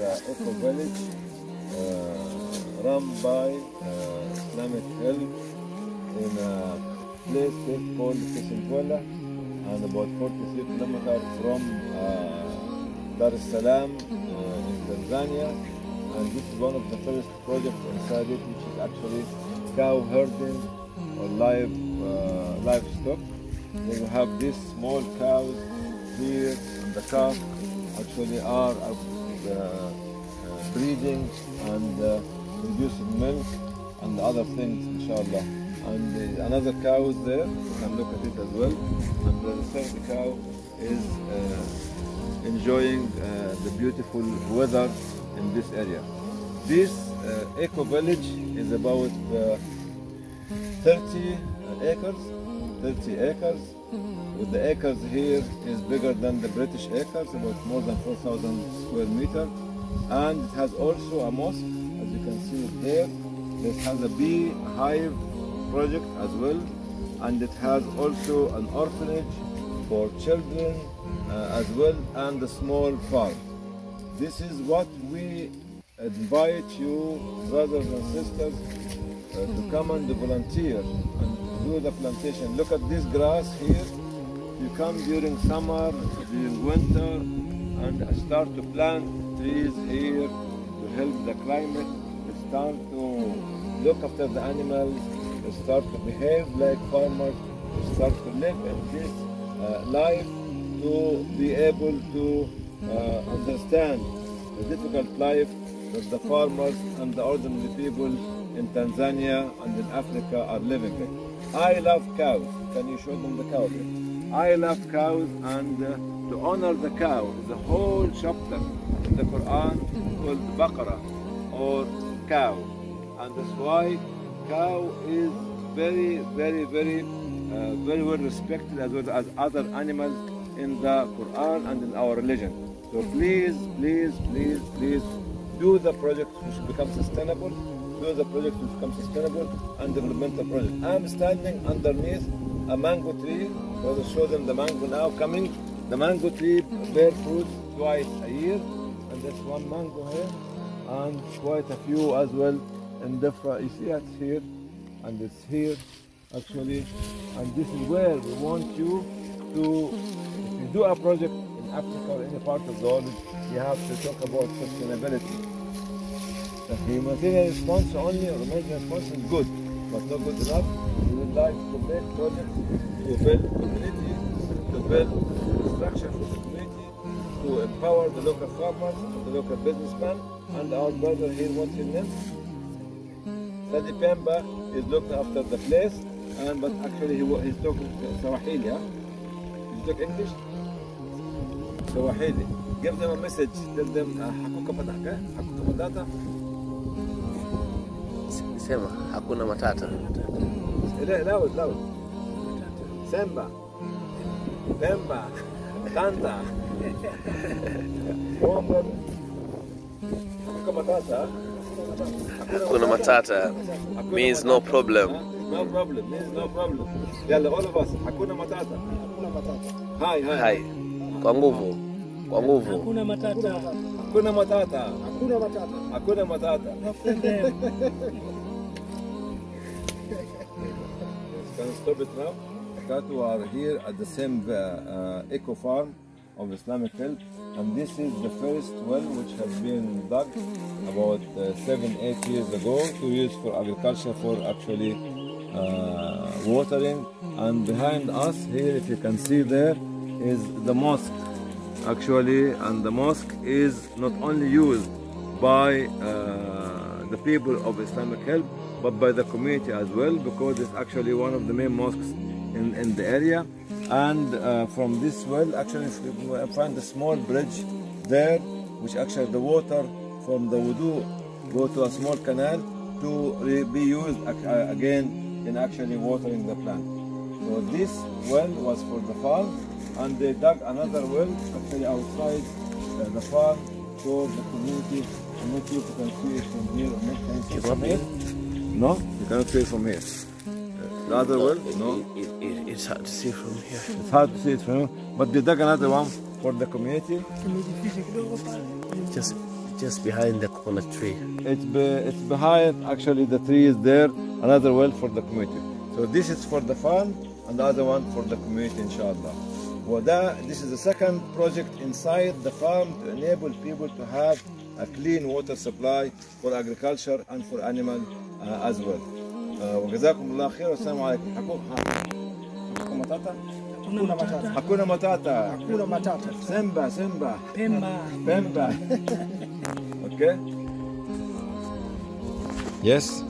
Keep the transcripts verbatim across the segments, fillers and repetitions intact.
the Eco Village uh, run by uh, Islamic Help in a place called Kisimkwela, and about forty-three kilometers from uh, Dar es Salaam uh, in Tanzania. And this is one of the first projects inside it, which is actually cow herding or live uh, livestock. So you have these small cows here, and the calf actually are uh, uh, breeding and uh, producing milk and other things, inshallah. And uh, another cow is there, you can look at it as well. And the third cow is uh, enjoying uh, the beautiful weather in this area. This uh, eco village is about uh, thirty acres, thirty acres. With the acres here is bigger than the British acres, about more than four thousand square meters. And it has also a mosque, as you can see it there. It has a bee hive project as well, and it has also an orphanage for children uh, as well, and a small farm. This is what we invite you, brothers and sisters, uh, to come and volunteer and do the plantation. Look at this grass here. You come during summer, during winter, and start to plant trees here to help the climate, to start to look after the animals, to start to behave like farmers, to start to live in this uh, life, to be able to uh, understand the difficult life that the farmers and the ordinary people in Tanzania and in Africa are living in. I love cows. Can you show them the cows? I love cows, and uh, to honor the cow is a whole chapter in the Quran called Baqarah, or cow. And that's why cow is very, very, very, uh, very well respected as well as other animals in the Quran and in our religion. So please, please, please, please do the project which become sustainable, do the project which become sustainable and developmental project. I'm standing underneath a mango tree. I will show them the mango now coming. The mango tree bears fruit twice a year, and there's one mango here, and quite a few as well in different. You see it here, and it's here actually, and this is where we want you to. If you do a project in Africa or any part of the world, you have to talk about sustainability. The humanitarian response only, or emergency response is good, but not good enough. We would like to make projects to build community, to build structure for the community, to empower the local farmers, the local businessmen, and our brother here, what's his name? Sadi Pemba is looking after the place, and but actually he, he's talking Swahili, yeah? You talk English? Swahili. Give them a message, tell them, hakuka pataka, hakuka matata. Sema, hakuna matata. Loud, loud. Semba. Pemba. Kanta. Hakuka matata. Hakuna matata means no problem. No problem, means no problem. Yalla, all of us, hakuna matata. Hakuna matata. Hi, hi. Hai. Kwa nguvu. Kwa nguvu. Hakuna matata. Hakuna matata. Hakuna matata. Hakuna matata. Can you stop it now? That we are here at the same uh, uh, eco farm of Islamic Help, and this is the first well which has been dug about uh, seven, eight years ago to use for agriculture, for actually uh, watering. And behind us here, if you can see there, is the mosque actually, and the mosque is not only used by uh, the people of Islamic Help, but by the community as well, because it's actually one of the main mosques in, in the area. And uh, from this well, actually we find a small bridge there, which actually the water from the wudu go to a small canal to be used again in actually watering the plant. So this well was for the farm, and they dug another well actually outside uh, the farm for the community. I'm not sure if you can see it from here or not. Can you see it from here? No, you cannot see it from here. Uh, the other well, no. It, it, it's hard to see from here. It's hard to see it from here, but they dug another one for the community. Just, just behind the coconut tree. It's, be, it's behind actually the tree is there, another well for the community. So this is for the farm and the other one for the community, inshallah. Well, that, this is the second project inside the farm to enable people to have a clean water supply for agriculture and for animal uh, as well. وجزاكم الله خير والسلام عليكم. Hakuna matata? Hakuna matata. Hakuna matata. Hakuna matata. Simba, Simba. Pemba. Pemba. Okay. Yes.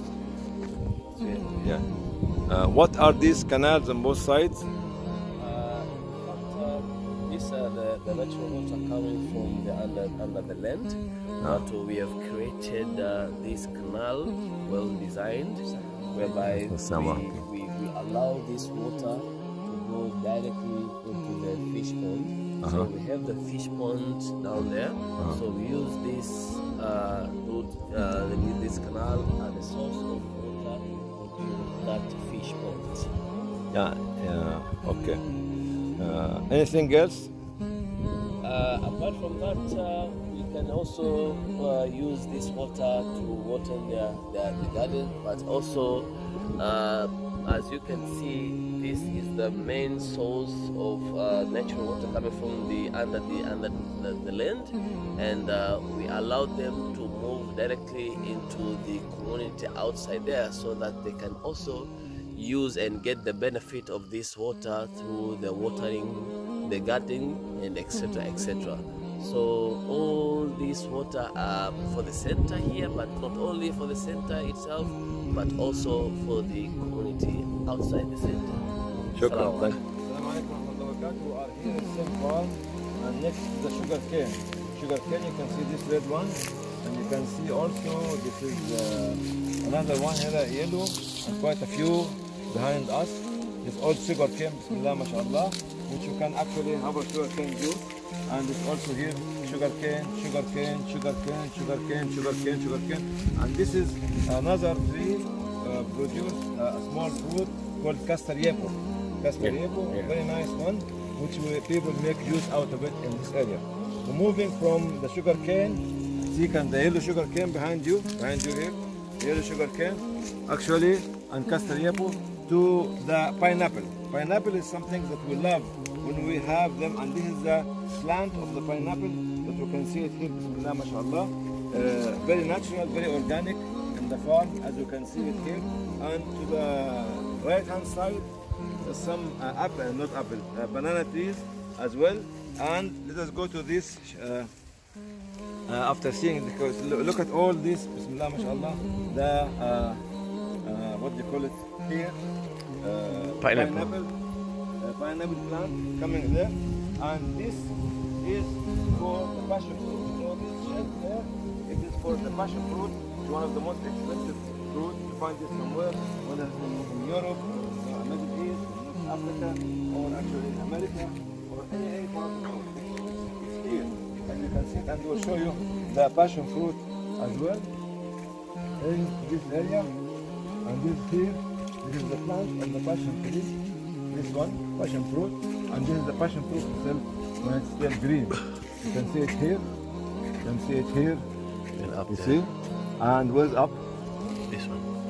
Yeah. Uh, what are these canals on both sides? Uh, but, uh, these are the, the natural water coming from the under under the land. But we have created uh, this canal, well designed, whereby we, we, we allow this water to go directly into the fish pond. Uh-huh. So we have the fish pond down there. Uh-huh. So we use this uh, route, uh, this canal as a source of water to that fish pond. Yeah. Yeah. Okay. Uh, anything else? Uh, apart from that, uh, we can also uh, use this water to water their, their the garden, but also, uh, as you can see, this is the main source of uh, natural water coming from the under the under the, the land, and uh, we allow them to move directly into the community outside there, so that they can also use and get the benefit of this water through the watering the garden and etc etc. So all this water are for the center here, but not only for the center itself, but also for the community outside the center. Shukran. Thank you. Assalamu alaikum wa rahmatullahi wa barakatuh. We are here in Sim Farm, and next to the sugar cane. Sugar cane, you can see this red one, and you can see also this is uh, another one here, yellow, and quite a few behind us. This old sugar cane, bismillah, mashallah, which you can actually have a sugar cane juice. And it's also here sugar cane, sugar cane, sugar cane, sugar cane, sugar cane, sugar cane. And this is another tree uh, produce uh, a small fruit called castayepo. Castayepo, Yeah. a very nice one, which we, people make juice out of it in this area. So moving from the sugar cane, see can the yellow sugar cane behind you, behind you here, yellow sugar cane, actually, and castayepo to the pineapple. Pineapple is something that we love when we have them, and this is the plant of the pineapple that you can see it here, bismillah, mashallah. Uh, very natural, very organic in the farm, as you can see it here. And to the right hand side, there's some uh, apple, not apple, uh, banana trees as well. And let us go to this uh, uh, after seeing it, because look at all this, bismillah, mashallah, the uh, uh, what do you call it here? Uh, Pineapple. pineapple. Uh, pineapple plant coming there, and this is for the passion fruit. So this shed there, it is for the passion fruit. It's one of the most expensive fruit. You find this somewhere, whether it's in, in Europe, or in the Middle East, in Africa, or actually in America, or any, any part of the world. It's here, and you can see it, and we'll show you the passion fruit as well in this area, and this here. This is the plant and the passion fruit. This one, passion fruit, and this is the passion fruit itself when it's still green. You can see it here. You can see it here. And up You there. see? And where's up? This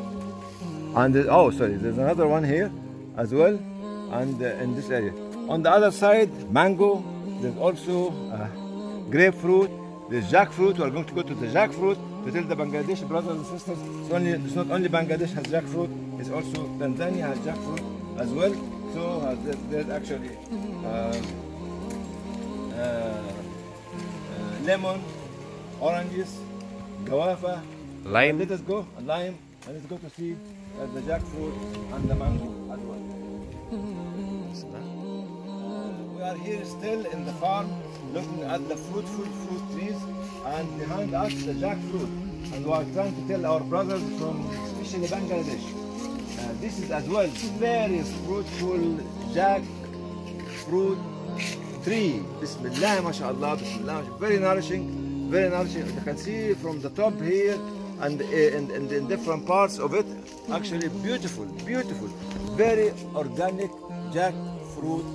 one. And there's, oh, sorry, there's another one here as well, and uh, in this area. On the other side, mango. There's also uh, grapefruit. There's jackfruit. We are going to go to the jackfruit to tell the Bangladeshi brothers and sisters. It's, only, it's not only Bangladesh has jackfruit. It's also Tanzania has jackfruit as well. So uh, there, there's actually uh, uh, uh, lemon, oranges, guava. Lime. Let us go, a lime, and let's go to see uh, the jackfruit and the mango as well. Uh, we are here still in the farm, looking at the fruitful fruit trees, and behind us the jackfruit. And we are trying to tell our brothers from especially Bangladesh. Uh, this is as well very fruitful jackfruit tree. Bismillah, mashallah, bismillah. Very nourishing, very nourishing. You can see from the top here and in, in, in different parts of it. Actually beautiful, beautiful. Very organic jackfruit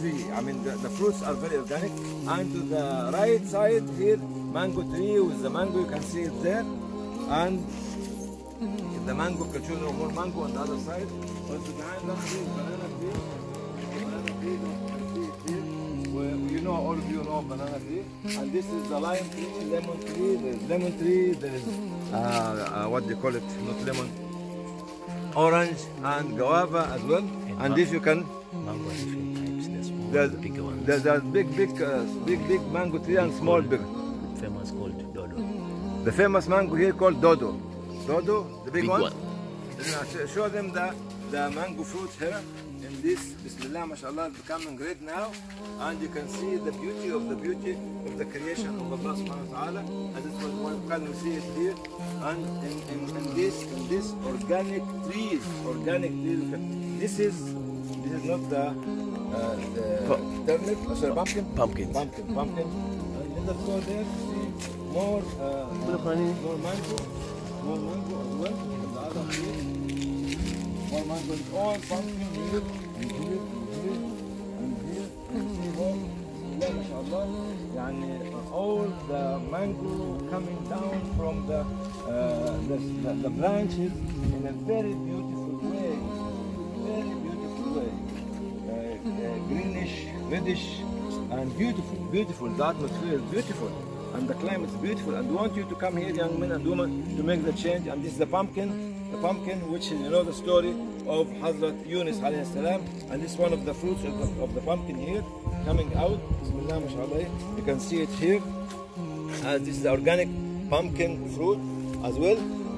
tree. I mean, the, the fruits are very organic. And to the right side here, mango tree with the mango, you can see it there. And the mango, can show you more mango on the other side. Also behind that tree, banana tree. Banana tree, you can see it here. Where, you know, all of you know banana tree. And this is the lime tree, lemon tree. There's lemon tree. There is uh, uh, what do you call it? Not lemon. Orange and guava as well. And, and this you can. Mango are different types. There's small, There's, the bigger ones. there's a big, big, uh, big, big mango tree and small, big. Famous called Dodo. The famous mango here called Dodo. Dodo, the big, Big one. one. Uh, Show them the, the mango fruit here. In this, Bismillah, mashallah, it's becoming great now. And you can see the beauty of the beauty of the creation of Allah subhanahu wa ta'ala. And this is what can we see it here. And in, in, in this, in this organic trees, organic trees. This is, this is not the, uh, the turnip, oh, sorry, pumpkin. Pumpkins. Pumpkin, pumpkin. And let's go there to see more, uh, more mango, more mango as well. And the other here. More mango, it's all pumpkin here, and here, and here, and here, and see more. Yeah, mashallah. Yani, all the mango coming down from the, uh, the, the, the branches in a very beautiful way. Very beautiful way. Uh, uh, greenish, reddish, and beautiful, beautiful. The atmosphere is beautiful. And the climate is beautiful. And we want you to come here, young men and women, to make the change. And this is the pumpkin. The pumpkin, which is, you know, the story of Hazrat Yunus alayhi salam, and this is one of the fruits of the, of the pumpkin here, coming out. Bismillah, mashallah. You can see it here. And this is the organic pumpkin fruit as well,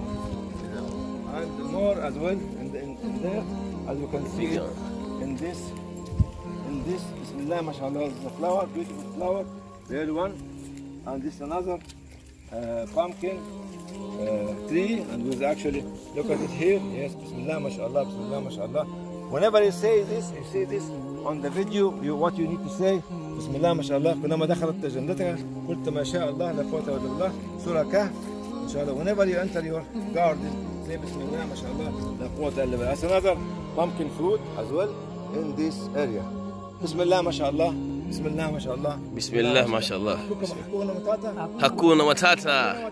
and more as well in, the, in, in there, as you can see it in this, in this. Bismillah, mashallah. This is a flower, beautiful flower, the one, and this is another uh, pumpkin. Uh, tree, and we actually look at it here. Yes, Bismillah, mashallah, Bismillah, mashallah. Whenever you say this, you say this on the video, you, what you need to say, Bismillah, mashallah. كلما دخلت جنتك قلت ما شاء الله لا قوة إلا بالله. سورة كهف. Inshallah. Whenever you enter your garden, say Bismillah, mashallah, لا قوة إلا بالله. That's another pumpkin fruit as well in this area. Bismillah, mashallah. Bismillah, mashallah. Bismillah, mashallah. Hakuna matata. Hakuna Matata.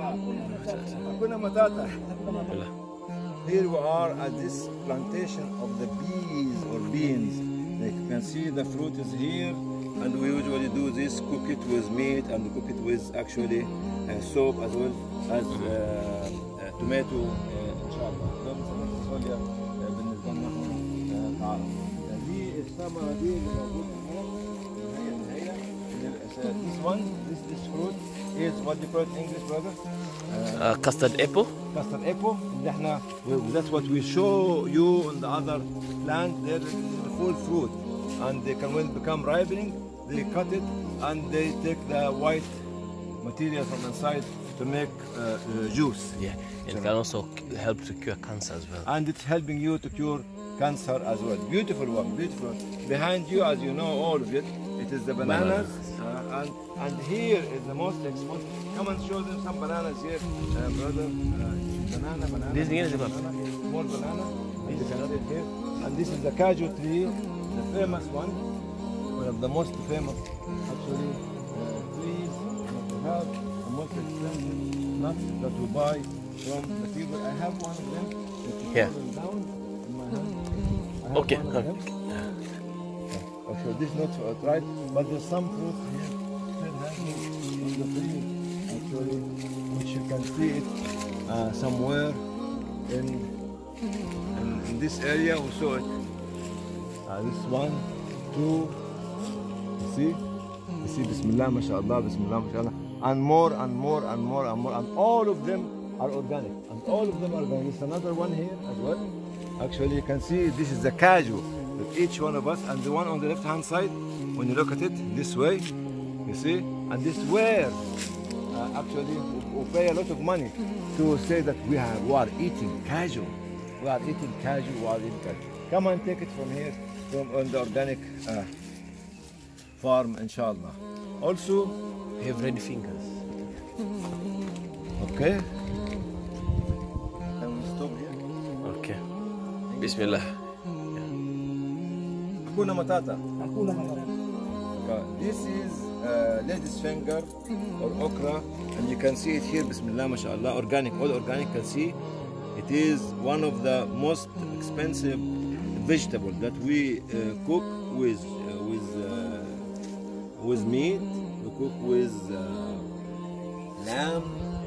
Hakuna matata. Here we are at this plantation of the bees or beans. Like you can see the fruit is here, and we usually do this, cook it with meat and cook it with actually uh, soap as well as uh, uh, tomato. inshallah. بالنسبة لنا تعرف. دي الثمرة دي اللي موجودة هنا. This one, this this fruit is what do you call it in English, brother? Uh, custard apple. Custard apple. اللي احنا that's what we show you on the other plant. There is the full fruit, and they can when it become ripening, they cut it and they take the white material from inside to make uh, uh, juice. Yeah, it can also help to cure cancer as well. And it's helping you to cure cancer as well. Beautiful one, beautiful one. Behind you, as you know, all of it, it is the bananas. Uh, and, and here is the most exposed. Come and show them some bananas here, uh, brother. Uh, banana, banana. This is banana, more banana. And you can see it here. And this is the kaju tree, the famous one, one of the most famous actually uh, trees that we have, the most expensive nuts that we buy from the people. I have one of them. Yeah. Down in my hand. I have Okay. one of them. Actually, this is not right, but there's some fruit here still hanging on the tree, actually, which you can see it uh, somewhere in, in in this area. We saw it. Uh, this one, two. You see? You see? Bismillah, mashallah, Bismillah, mashallah, and more and more and more and more, and all of them are organic, and all of them are organic. There's another one here as well. Actually, you can see this is the kaju. Each one of us, and the one on the left hand side, when you look at it this way, you see, and this where uh, actually we pay a lot of money to say that we are, we are eating kaju, we are eating kaju, we are eating kaju. Come and take it from here, from on the organic uh, farm, inshallah. Also, We have red fingers. okay, and we stop here. Okay. Bismillah. Hakuna Matata. Hakuna matata. This is uh, lady's finger or okra, and you can see it here. Bismillah, mashallah, organic, all organic. You can see it is one of the most expensive vegetables that we uh, cook with uh, with uh, with meat. We cook with uh, lamb.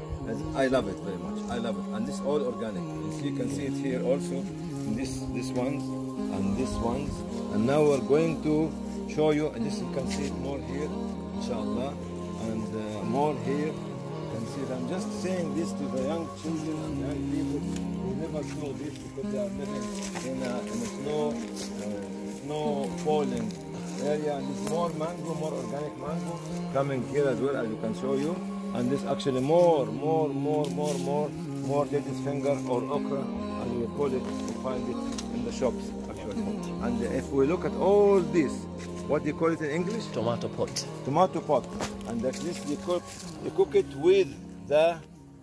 I love it very much. I love it, and this all organic. You see, you can see it here also. This this ones and this ones, and now we're going to show you, and this you can see it more here, inshallah, and uh, more here. You can see it. I'm just saying this to the young children and young people who never saw this because they are living in a, in a snow, uh, snow falling area, and this more mango, more organic mango coming here as well, as you can show you. And this actually more, more, more, more, more, more lady's finger or okra, as we call it. You find it in the shops actually. And if we look at all this, what do you call it in English? Tomato pot. Tomato pot. And at least you cook, you cook it with the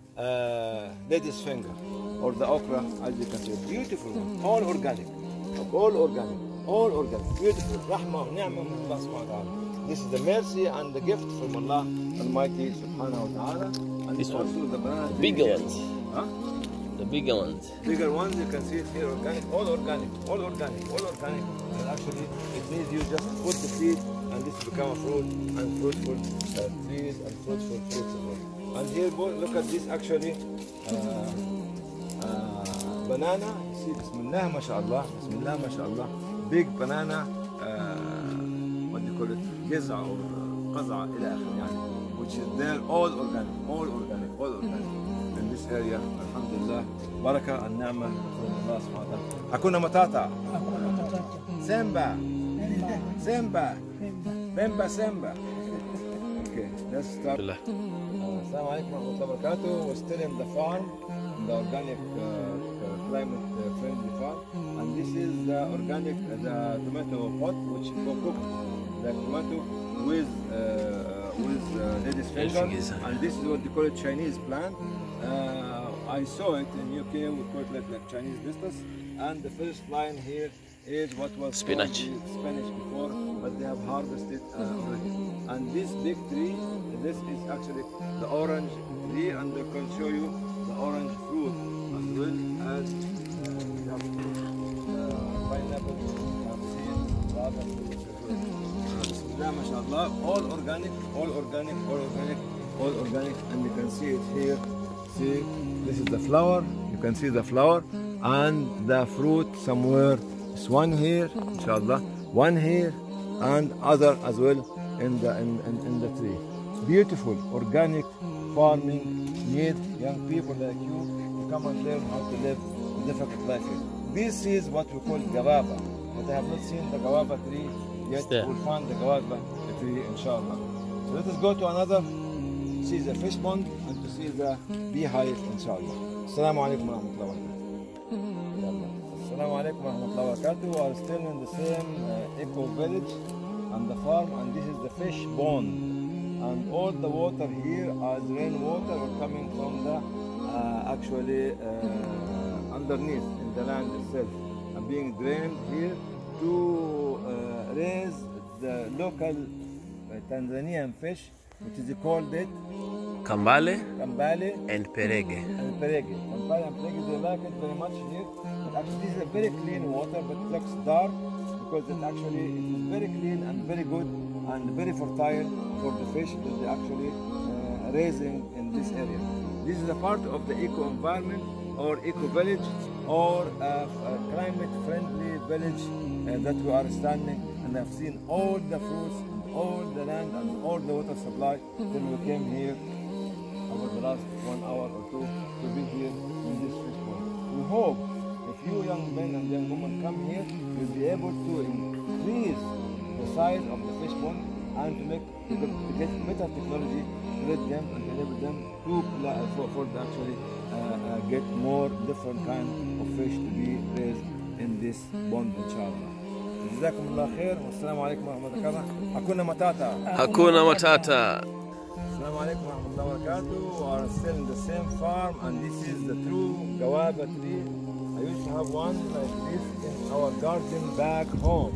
uh, lady's finger or the okra, as you can see. Beautiful one, all organic, all organic, all organic, beautiful. Rahmah, ni'mah min Allah subhanahu wa ta'ala. This is the mercy and the gift from Allah Almighty subhanahu wa ta'ala. And This one. also the banana tree Bigger here. ones. Huh? The bigger ones. Bigger ones, you can see it here, organic, all organic, all organic, all organic. And actually, it needs you just to put the seed, and this will become a fruit, and fruitful uh, trees, and fruitful fruits as well. And here, boy, look at this actually, uh, uh, banana. See, Bismillah, mashallah, Bismillah, mashallah. Big banana, uh, what do you call it? Giza or qaza, ila akhir, yani, which is there, all organic, all organic, all organic. In this area, alhamdulillah, barakah and ni'mah from Allah subhanahu wa ta'ala. Hakuna Matata. Hakuna matata. Semba. Pemba. Semba. Pemba. Bemba Semba. Okay, let's start. Alhamdulillah. Uh, Assalamu alaikum wa rahmatullahi wa barakatuh. We're still in the farm, in the organic, uh, uh, climate uh, friendly farm. And this is the organic, uh, the tomato pot, which we cooked the tomato with, uh, with uh, lady's finger. And this is what they call it Chinese plant. Uh, I saw it in U K, we call it like, like Chinese business. And the first line here is what was Spinach. called the spinach before, but they have harvested uh, already. And this big tree, this is actually the orange tree, and I can show you the orange fruit as well as uh, we have uh, pineapple, we have seeds, other fruits as well. Uh, Bismillah, mashallah, all organic, all organic, all organic, all organic, and you can see it here. See, this is the flower, you can see the flower, and the fruit somewhere. It's one here, inshallah, one here, and other as well in the in, in, in the tree. Beautiful organic farming. Need young people like you to come and learn how to live a difficult life here. This is what we call gawaba, but I have not seen the gawaba tree yet. Yeah. We'll find the gawaba tree, inshallah. So let us go to another, see the fish pond, and to see the beehive, inshallah. Assalamu alaikum wa rahmatullahi wa barakatuh. Assalamu alaikum wa rahmatullahi wa barakatuh. We are still in the same uh, eco village and the farm, and this is the fish pond. And all the water here as rainwater are coming from the uh, actually uh, underneath in the land itself, and being drained here to uh, raise the local uh, Tanzanian fish, which is called it Kambale Kambale and Perege. and Perege. Kambale and Perege, they like it very much here. But actually, this is a very clean water, but it looks dark because it actually it is very clean and very good and very fertile for the fish that they actually uh, raising in this area. This is a part of the eco environment or eco village or a, a climate friendly village uh, that we are standing, and I've seen all the fruits, all the land and all the water supply till we came here over the last one hour or two to be here in this fish pond. We hope if you young men and young women come here, you'll be able to increase the size of the fish pond and to make to get, to get better technology to let them and enable them to for, for to actually uh, uh, get more different kind of fish to be raised in this pond, inshallah. جزاكم الله خير والسلام عليكم ورحمة الله وبركاته. Hakuna Matata. Hakuna Matata. Assalamu alaikum wa rahmatullahi wa barakatuh. We are still in the same farm, and this is the true gawaba tree. I used to have one like this in our garden back home.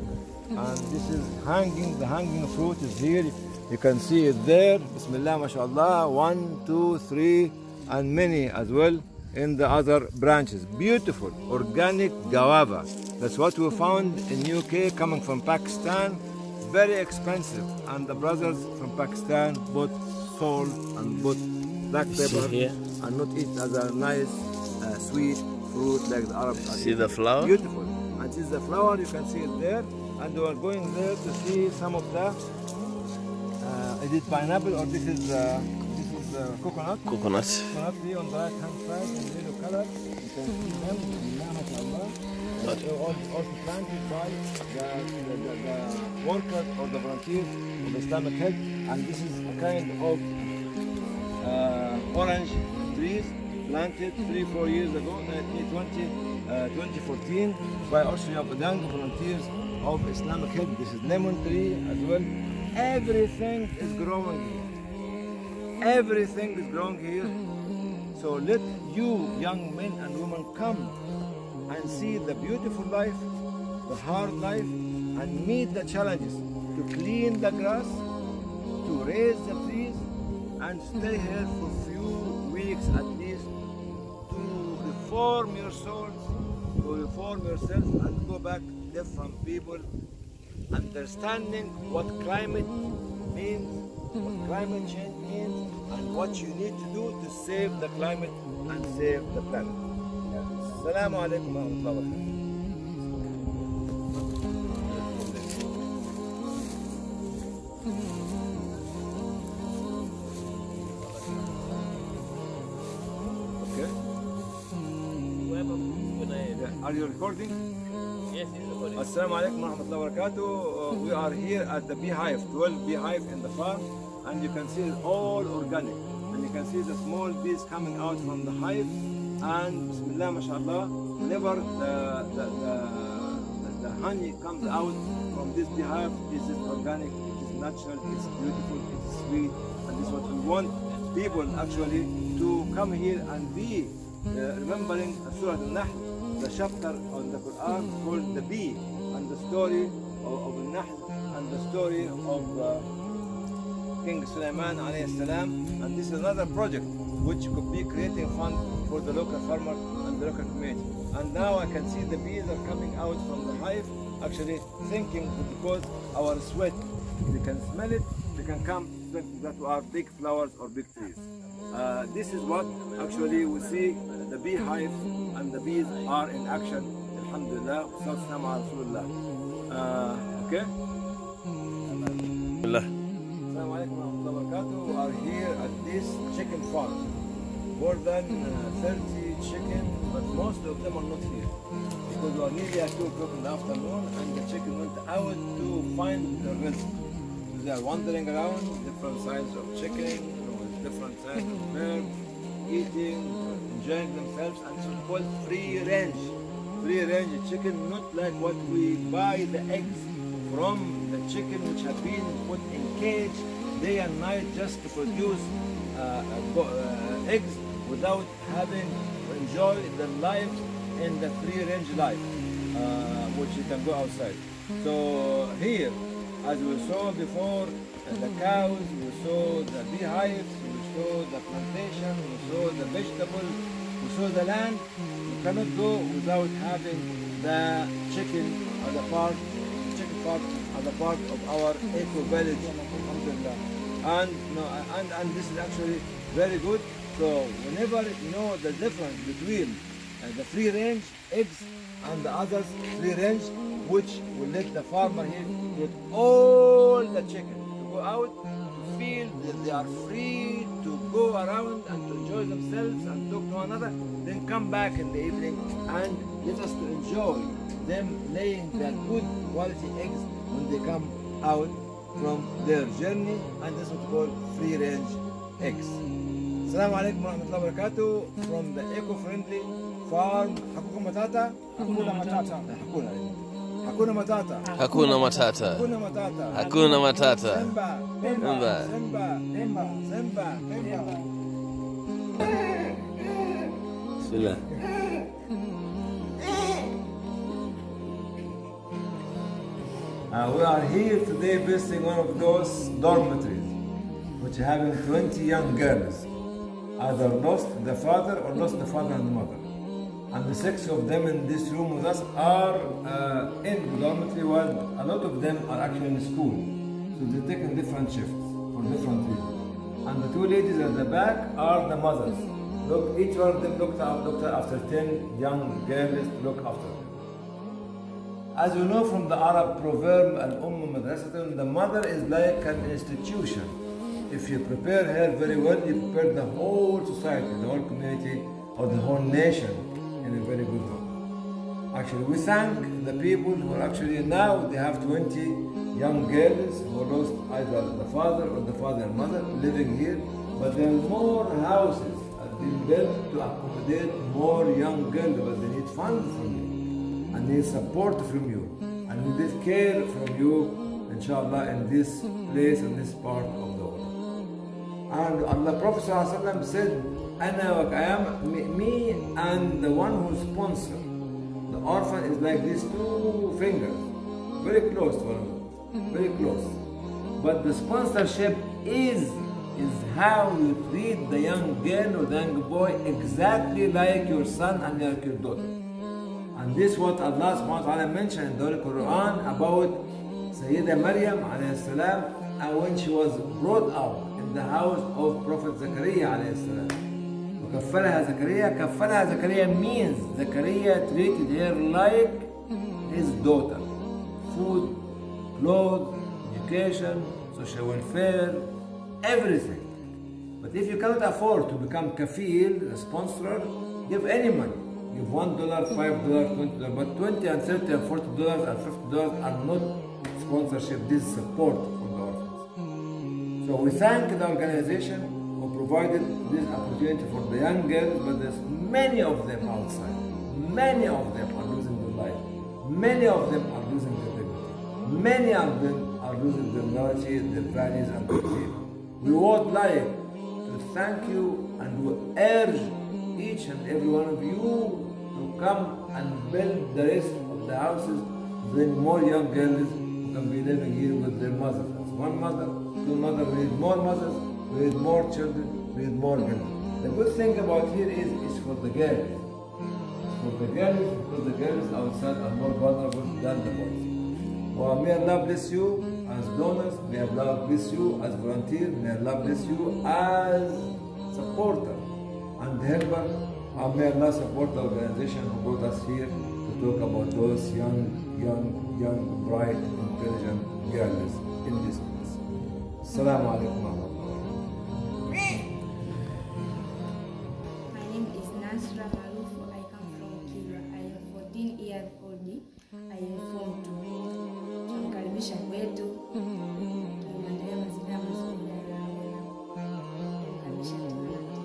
And this is hanging, the hanging fruit is here. You can see it there. Bismillah, mashallah. One, two, three, and many as well in the other branches. Beautiful, organic guava. That's what we found in U K coming from Pakistan. Very expensive. And the brothers from Pakistan bought salt and bought black pepper here? and not eat as a nice uh, sweet fruit like the Arabs are See eating. the flower? Beautiful. And this is the flower, you can see it there. And we are going there to see some of the, uh, is it pineapple or this is, uh, this is uh, coconut? Coconut. Coconut here on the right hand side in yellow color. You can see them, Bismillah, mashallah. Uh, they are all- also planted by the, the, the, the workers or the volunteers of Islamic Health. And this is a kind of uh, orange trees planted three, four years ago, nineteen twenty, uh, twenty fourteen, by also young volunteers of Islamic Health. This is lemon tree as well. Everything is growing here. Everything is growing here. So let you young men and women come and see the beautiful life, the hard life, and meet the challenges to clean the grass, to raise the trees, and stay here for few weeks at least to reform your souls, to reform yourself, and go back different people, understanding what climate means, what climate change means, and what you need to do to save the climate and save the planet. Assalamu alaikum wa rahmatullahi wa barakatuh. Okay. Yeah. Are you recording? Yes, it's recording. Assalamu alaikum wa rahmatullahi wa barakatuh. Uh, we are here at the beehive, twelve beehive in the farm, and you can see it's all organic. And you can see the small bees coming out from the hive. And Bismillah, mashallah, whenever the, the, the, the, the honey comes out from this beehive, this is organic, it is natural, it's beautiful, it is sweet, and this is what we want people actually to come here and be uh, remembering Surah Al-Nahl, the chapter on the Quran called the bee, and the story of, of Al-Nahl, and the story of uh, King Sulaiman alayhi salam. And this is another project which could be creating fund for the local farmer and the local community. And now I can see the bees are coming out from the hive, actually thinking because our sweat, they can smell it, they can come thinking that we are big flowers or big trees. Uh, this is what actually we see the beehive and the bees are in action. Alhamdulillah, sallallahu Rasulullah. Uh, okay? Allah. Assalamu alaikum wa rahmatullahi wa barakatuh. We are here at this chicken farm. More than uh, thirty chicken, but most of them are not here. Because we are nearly at two o'clock in the afternoon and the chicken went out to find their rest. So they are wandering around, different sizes of chicken, you know, different sizes of birds, eating, enjoying themselves, and so called free range. Free range chicken, not like what we buy the eggs from the chicken which have been put in cage day and night just to produce uh, uh, uh, eggs without having to enjoy the life in the free range life, uh, which you can go outside. So here, as we saw before, uh, the cows, we saw the beehives, we saw the plantation, we saw the vegetable, we saw the land. You cannot go without having the chicken or the part, chicken farm as a part of our eco village. Alhamdulillah. And, no, and, and this is actually very good. So whenever you know the difference between uh, the free range eggs and the others free range, which will let the farmer here get all the chicken to go out to feel that they are free to go around and to enjoy themselves and talk to one another, then come back in the evening and let us to enjoy them laying their good quality eggs when they come out from their journey, and this is what we call free range eggs. Assalamu alaikum wa rahmatullahi wa barakatuh from the eco-friendly farm Hakuna Matata. Hakuna Matata. Hakuna. Hakuna Matata. Hakuna matata. Hakuna Matata. Hakuna matata. Simba. Simba. Simba. Demba. Simba. Demba. Bismillah. Uh, we are here today visiting one of those dormitories, which having twenty young girls, either lost the father or lost the father and the mother. And the six of them in this room with us are uh, in the dormitory, while a lot of them are actually in school. So they're taking different shifts for different reasons. And the two ladies at the back are the mothers. Look, each one of them looked, out, looked after ten young girls to look after them. As you know from the Arab proverb, Al-Umm Madrasatun, the mother is like an institution. If you prepare her very well, you prepare the whole society, the whole community, or the whole nation in a very good way. Actually, we thank the people who are actually now, they have twenty young girls who lost either the father or the father and mother living here, but there are more houses have been built to accommodate more young girls, but they need funds from you. And need support from you, and need care from you, inshallah, in this place, in this part of the world. And Allah Prophet ﷺ said, Ana wa Kayam, me, me and the one who sponsors the orphan is like these two fingers, very close to one another, very close. But the sponsorship is is how you treat the young girl or the young boy exactly like your son and like your daughter. And this is what Allah subhanahu wa ta'ala mentioned in the Holy Quran about Sayyidah Maryam alayhi salam, and when she was brought up in the house of Prophet Zakaria alayhi salam. وكفلها زكريا, كفلها زكريا means Zakaria treated her like his daughter. Food, clothes, education, social welfare, everything. But if you cannot afford to become kafil, a sponsor, give any money. Give one dollar, five dollars, twenty dollars, but twenty and thirty and forty dollars and fifty dollars are not sponsorship. This is support for the orphans. So we thank the organization who provided this opportunity for the young girls, but there's many of them outside. Many of them are losing their life. Many of them are losing their dignity. Many of them are losing their morality, their values, and their faith. We would like to thank you and we urge each and every one of you to come and build the rest of the houses, bring more young girls who can be living here with their mothers. As one mother, two mothers, we need more mothers, we need more children, we need more girls. The good thing about here is it's for the girls. It's for the girls because the girls outside are more vulnerable than the boys. Well, may Allah bless you as donors, may Allah bless you as volunteers, may Allah bless you as supporter and helper, and may Allah support the organization who brought us here to talk about those young, young, young, bright, intelligent girls in this place. Assalamu alaikum wa rahmatullahi. My name is Nasra Marufu. I come from Kira. I am fourteen years old. I am form two. Tunamkaribisha kwetu. Tunaendelea mazingira mazuri ya Ramola. Tunamkaribisha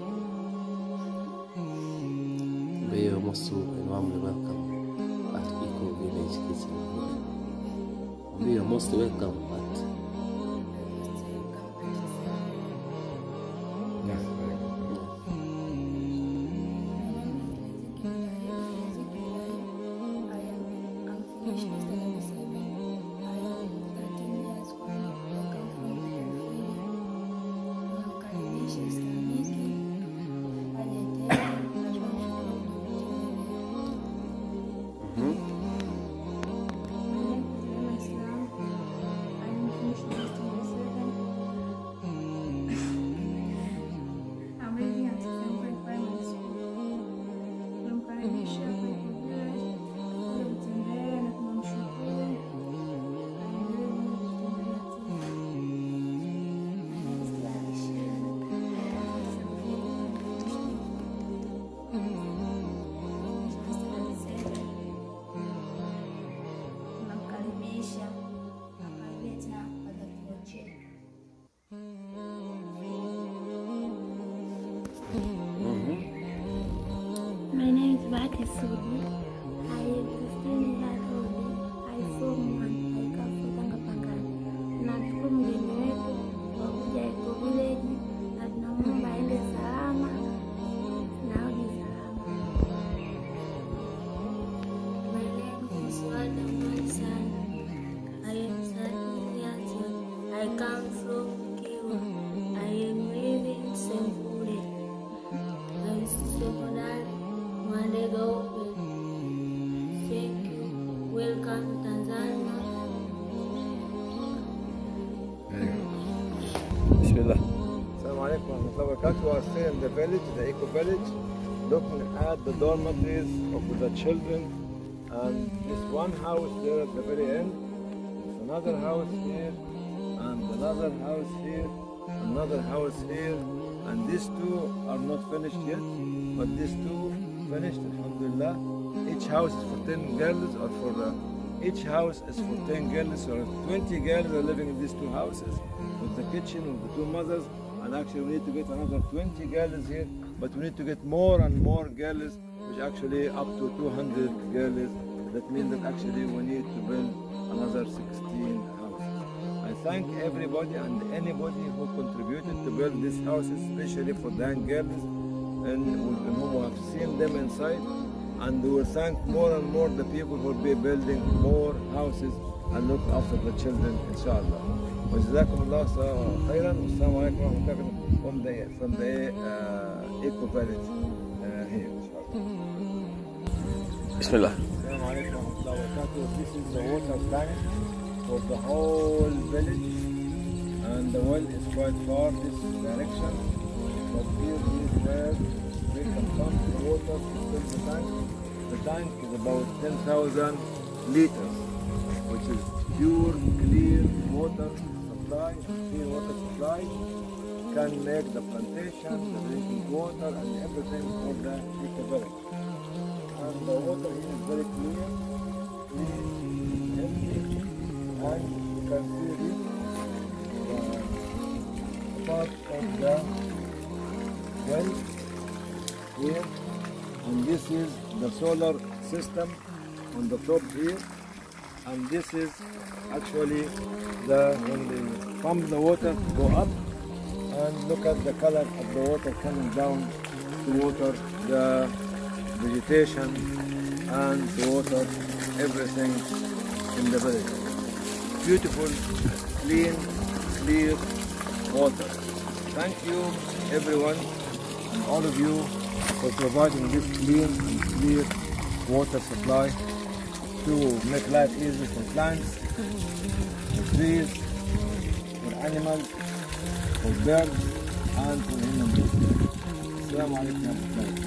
We are most warmly welcome at Eco Village Kitchen. We are most welcome at Yes, very good. My name is Bati Sudi. I am sixteen years old. I form one. I come from Tangapangani. Namshukuru mgeni wetu kwa kuja Eco Village na tunamwomba aende salama na aje salama. My name is Wada Mwansana. I am are still in the village, the eco village, looking at the dormitories of the children. And this one house there at the very end, another house here, and another house here, another house here, and these two are not finished yet, but these two finished, alhamdulillah. Each house is for ten girls, or for uh, each house is for ten girls, or twenty girls are living in these two houses, with the kitchen, with the two mothers, and actually we need to get another twenty girls here, but we need to get more and more girls, which actually up to two hundred girls. That means that actually we need to build another sixteen houses. I thank everybody and anybody who contributed to build these houses, especially for the young girls, and who have seen them inside. And we will thank more and more the people who will be building more houses and look after the children, inshallah. وجزاكم الله خيرا والسلام عليكم ورحمة الله from the from the uh, eco village uh, here. Bismillah. Assalamu alaikum warahmatullahi wabarakatuh. This is the water tank for the whole village, and the well is quite far this direction, but here is where we can pump the water to fill the tank. The tank is about ten thousand liters, which is pure, clear water supply, clear water supply, can make the plantation, the drinking water, and everything for the eco village. And the water here is very clear, clean, healthy, and you can see this uh, part of the well here, and this is the solar system on the top here, and this is actually the when they pump the water go up, and look at the color of the water coming down to water the vegetation and to water everything in the village. Beautiful, clean, clear water. Thank you everyone and all of you for providing this clean and clear water supply to make life easy for plants, for trees, for animals, for birds, and for human beings. Assalamu alaikum wa rahmatullahi.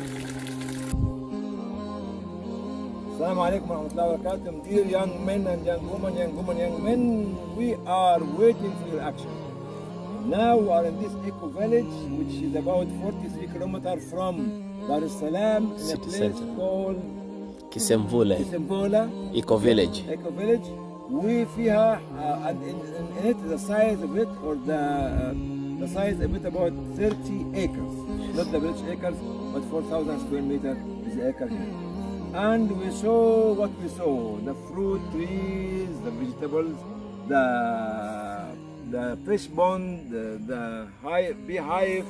Assalamu alaikum wa rahmatullahi wa barakatuh. Dear young men and young women, young women, young men, we are waiting for your action. Now we are in this eco village, which is about forty-three kilometers from Dar es Salaam, in a City place center. called Kisemvula, Kisemvula Eco Village. Eco Village. We fiha, uh, and in, in it the size of it, or the uh, the size of it about thirty acres. Not the village acres, but four thousand square meter is the acre here. And we saw what we saw: the fruit trees, the vegetables, the the fish pond, the, the hive, beehive,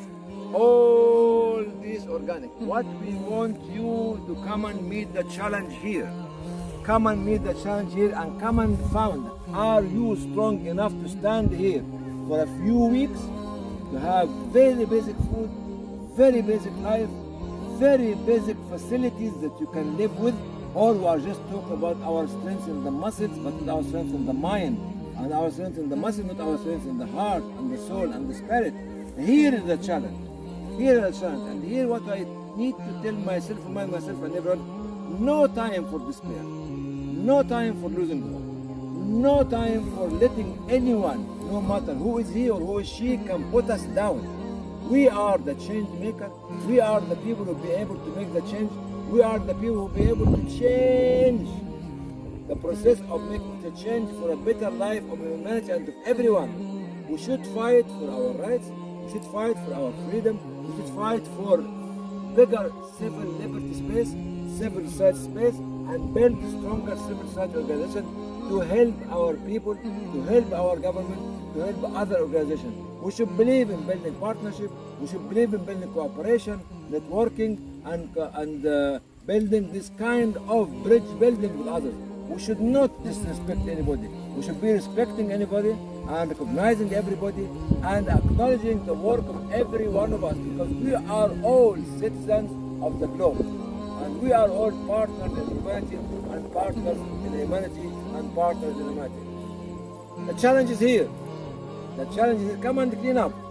all this organic. What we want you to come and meet the challenge here. Come and meet the challenge here and come and found. Are you strong enough to stand here for a few weeks to have very basic food, very basic life, very basic facilities that you can live with? Or we are just talking about our strength in the muscles, but not our strength in the mind, and our strength in the muscle, not our strength in the heart and the soul and the spirit. Here is the challenge. Here is the challenge. And here what I need to tell myself, remind myself and everyone, no time for despair. No time for losing hope. No time for letting anyone, no matter who is he or who is she, can put us down. We are the change maker. We are the people who will be able to make the change. We are the people who will be able to change the process of making the change for a better life of humanity and of everyone. We should fight for our rights. We should fight for our freedom. We should fight for bigger civil liberty space, civil society space, and build stronger civil society organization to help our people, to help our government, to help other organizations. We should believe in building partnership. We should believe in building cooperation, networking, and, uh, and uh, building this kind of bridge building with others. We should not disrespect anybody. We should be respecting anybody and recognizing everybody and acknowledging the work of every one of us, because we are all citizens of the globe. And we are all partners in humanity and partners in humanity and partners in humanity. The challenge is here. The challenge is come and clean up.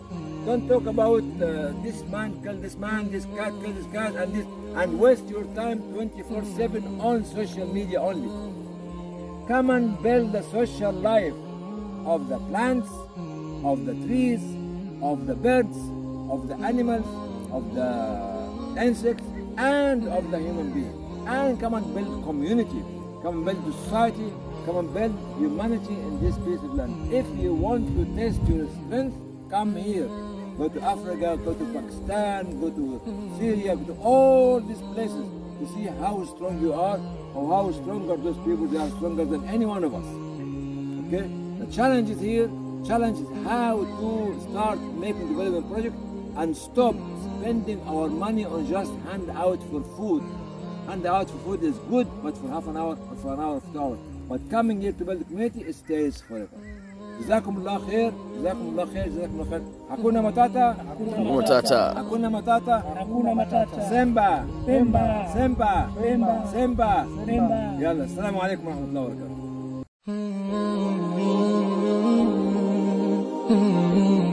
Don't talk about uh, this man killed this man, this cat killed this cat, and this, and waste your time twenty-four seven on social media only. Come and build the social life of the plants, of the trees, of the birds, of the animals, of the insects, and of the human being. And come and build community, come and build society, come and build humanity in this piece of land. If you want to test your strength, come here. Go to Africa, go to Pakistan, go to Syria, go to all these places to see how strong you are, or how strong are those people. They are stronger than any one of us. Okay? The challenge is here. Challenge is how to start making development project and stop spending our money on just hand out for food. Hand out for food is good, but for half an hour or for an hour or two hours. But coming here to build the community, it stays forever. جزاكم الله خير، جزاكم الله خير، جزاكم الله خير. Hakuna Matata. Matata. Hakuna Matata. Hakuna Matata. Semba. Pemba. Semba. Pemba. Semba. Pemba. يلا السلام عليكم ورحمة الله وبركاته.